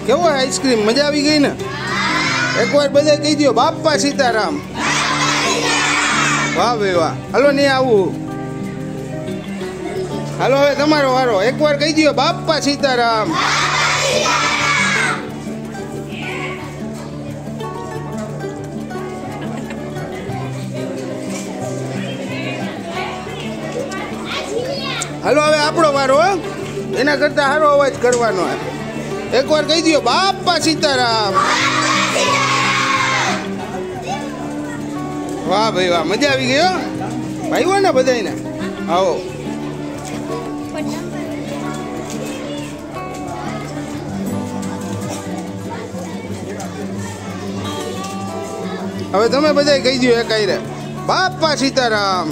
કેવો આઈસ્ક્રીમ મજા આવી ગઈ ને? એકવાર બધા કહી દો બાપા સીતારામ. વાહ ભાઈ વાહ. હાલો નહીં આવું. હાલો હવે તમારો વારો. એકવાર કહી દો બાપા સીતારામ. હાલો હવે આપણો વારો. એના કરતા સારો અવાજ કરવાનો. એકવાર કહી દો બાપા સીતારામ. વાહ ભાઈ વાહ. મજા આવી ગઈ હો ભાઈઓ ને બધાને. આવો હવે તમે બધા કહી દો એક આયરે બાપા સીતારામ.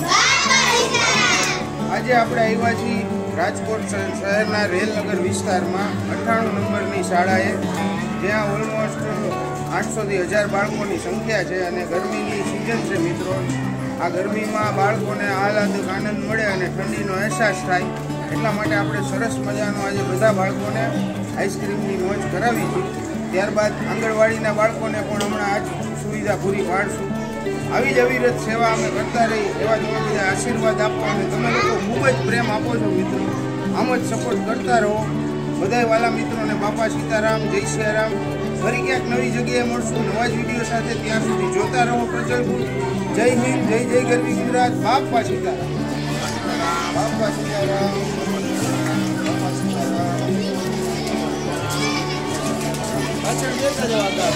આજે આપણે આવ્યા છીએ રાજકોટ શહેરના રેલનગર વિસ્તારમાં 98 નંબરની શાળાએ, જ્યાં ઓલમોસ્ટ 800 થી 1000 બાળકોની સંખ્યા છે અને ગરમીની સિઝન છે મિત્રો. આ ગરમીમાં બાળકોને આહલાદક આનંદ મળે અને ઠંડીનો અહેસાસ થાય એટલા માટે આપણે સરસ મજાનો આજે બધા બાળકોને આઈસ્ક્રીમની મોજ કરાવી છે. ત્યારબાદ આંગણવાડીના બાળકોને પણ હમણાં આ જ સુવિધા પૂરી પાડશું. આવી જ અવિરત સેવા અમે કરતા રહી એવા તમે બધા આશીર્વાદ આપવા અને તમે લોકો ખૂબ જ પ્રેમ આપો છો મિત્રો. આમ જ સપોર્ટ કરતા રહો. બધાય વાલા મિત્રોને બાપા સીતારામ, જય સિયારામ. ફરી ક્યાંક નવી જગ્યાએ મળશું નવા જ વિડીયો સાથે. ત્યાં સુધી જોતા રહો પ્રચલ ફૂડ. જય હિન્દ, જય જય ગરવી ગુજરાત. બાપા સીતારામ. બાપા સીતારામ. બાપા સીતારામ. પાછળ બેસા જવા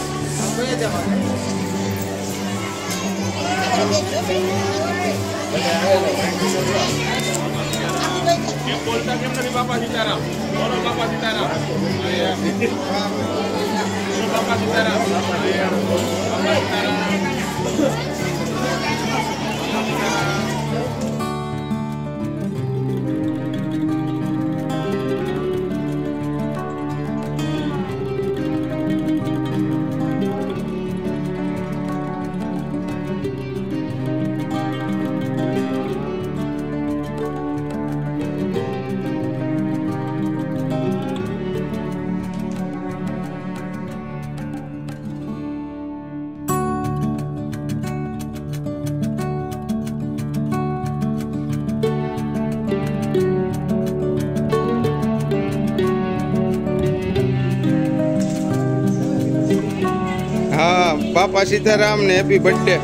બોલતા કેમ નથી બાપા સીતારામ? બોલો બાપા સીતારામ. બાપા સીતારામ. બાપા સીતારામ. હા, બાપા સીતારામ ને હેપી બર્થડે.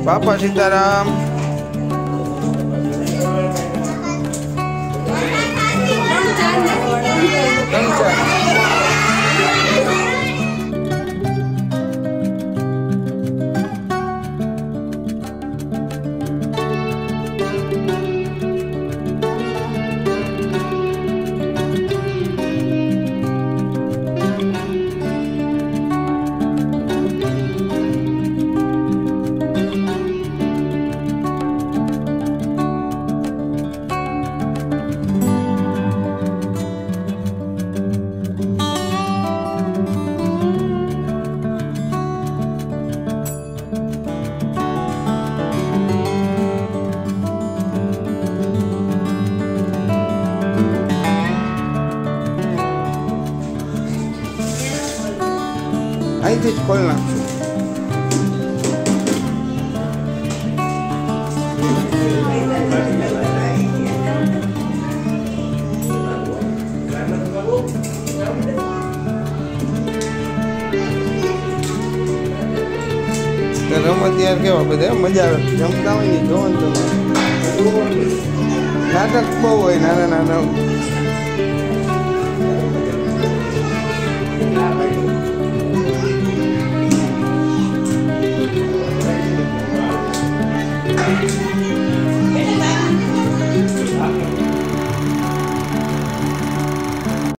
બાપા સીતારામ. અહીંથી જ ખોલ નાખશું. રમત યાર કેવા બધા મજા આવે જમતા હોય ને જોવાનું તમે. નાટક બહુ હોય નાના નાના.